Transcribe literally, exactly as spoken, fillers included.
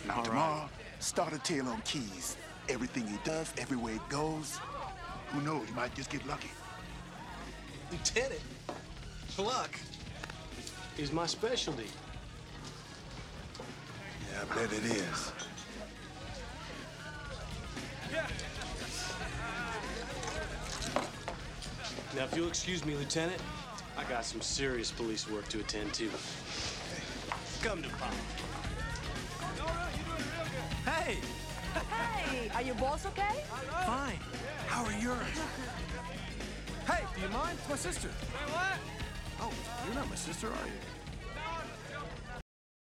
Now All tomorrow, right. start a tail on Keys. Everything he does, everywhere he goes. Who knows? He might just get lucky. Lieutenant, luck Is my specialty. Yeah, I bet it is. Now, if you'll excuse me, Lieutenant, I got some serious police work to attend to. Come to Pop. Hey! Hey, are your balls okay? Fine. How are yours? Hey, do you mind? It's my sister. Hey, what? Oh, you're not my sister, are you?